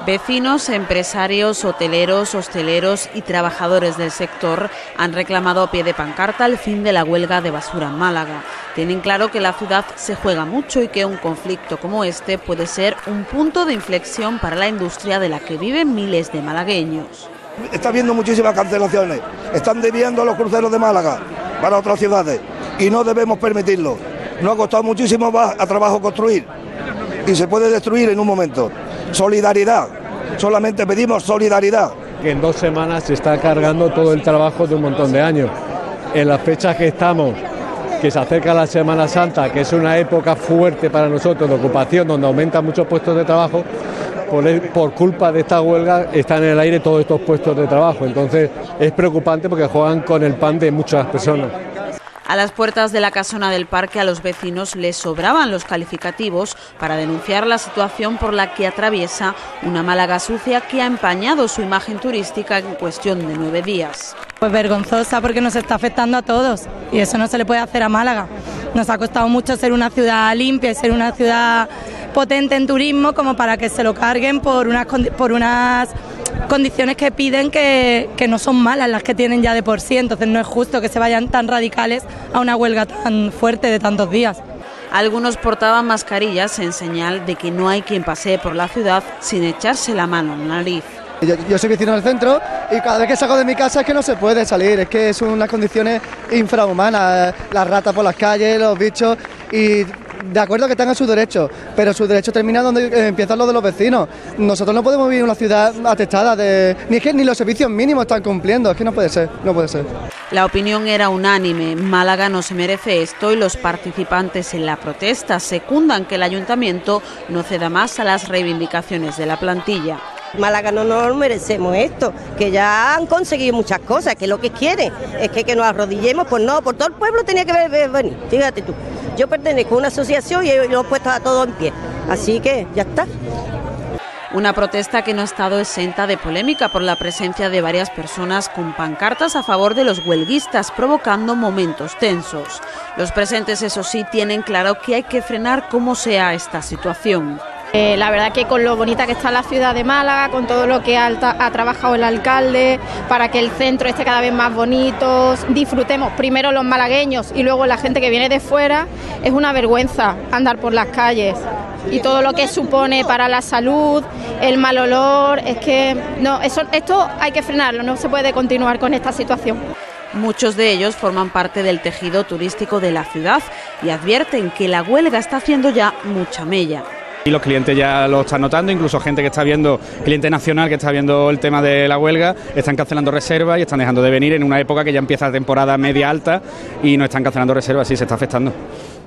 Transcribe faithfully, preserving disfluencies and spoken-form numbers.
Vecinos, empresarios, hoteleros, hosteleros y trabajadores del sector han reclamado a pie de pancarta el fin de la huelga de basura en Málaga. Tienen claro que la ciudad se juega mucho y que un conflicto como este puede ser un punto de inflexión para la industria de la que viven miles de malagueños. Está habiendo muchísimas cancelaciones, están desviando los cruceros de Málaga para otras ciudades y no debemos permitirlo. Nos ha costado muchísimo más a trabajo construir y se puede destruir en un momento. Solidaridad, solamente pedimos solidaridad. Que en dos semanas se está cargando todo el trabajo de un montón de años. En las fechas que estamos, que se acerca la Semana Santa, que es una época fuerte para nosotros de ocupación, donde aumentan muchos puestos de trabajo, por, el, por culpa de esta huelga están en el aire todos estos puestos de trabajo. Entonces es preocupante porque juegan con el pan de muchas personas. A las puertas de la casona del parque a los vecinos les sobraban los calificativos para denunciar la situación por la que atraviesa una Málaga sucia que ha empañado su imagen turística en cuestión de nueve días. Pues vergonzosa porque nos está afectando a todos y eso no se le puede hacer a Málaga. Nos ha costado mucho ser una ciudad limpia y ser una ciudad potente en turismo como para que se lo carguen por unas, por unas condiciones que piden que, que no son malas las que tienen ya de por sí, entonces no es justo que se vayan tan radicales a una huelga tan fuerte de tantos días. Algunos portaban mascarillas en señal de que no hay quien pasee por la ciudad sin echarse la mano en la nariz. Yo, yo soy vecino del centro y cada vez que salgo de mi casa es que no se puede salir, es que son unas condiciones infrahumanas, las ratas por las calles, los bichos, y de acuerdo que tengan sus derechos, pero sus derechos terminan donde empiezan los de los vecinos. Nosotros no podemos vivir en una ciudad atestada, de, ni es que ni los servicios mínimos están cumpliendo, es que no puede ser, no puede ser. La opinión era unánime, Málaga no se merece esto y los participantes en la protesta secundan que el ayuntamiento no ceda más a las reivindicaciones de la plantilla. Málaga no nos merecemos esto, que ya han conseguido muchas cosas, que lo que quieren es que, que nos arrodillemos, pues no, por todo el pueblo tenía que venir, fíjate tú. Yo pertenezco a una asociación y lo he puesto a todo en pie, así que ya está. Una protesta que no ha estado exenta de polémica por la presencia de varias personas con pancartas a favor de los huelguistas, provocando momentos tensos. Los presentes, eso sí, tienen claro que hay que frenar como sea esta situación. Eh, la verdad que con lo bonita que está la ciudad de Málaga, con todo lo que ha, ha trabajado el alcalde para que el centro esté cada vez más bonito, disfrutemos primero los malagueños y luego la gente que viene de fuera, es una vergüenza andar por las calles y todo lo que supone para la salud, el mal olor, es que no, eso, esto hay que frenarlo, no se puede continuar con esta situación. Muchos de ellos forman parte del tejido turístico de la ciudad y advierten que la huelga está haciendo ya mucha mella. Y los clientes ya lo están notando, incluso gente que está viendo, cliente nacional que está viendo el tema de la huelga, están cancelando reservas y están dejando de venir en una época que ya empieza la temporada media alta y no están cancelando reservas, sí se está afectando.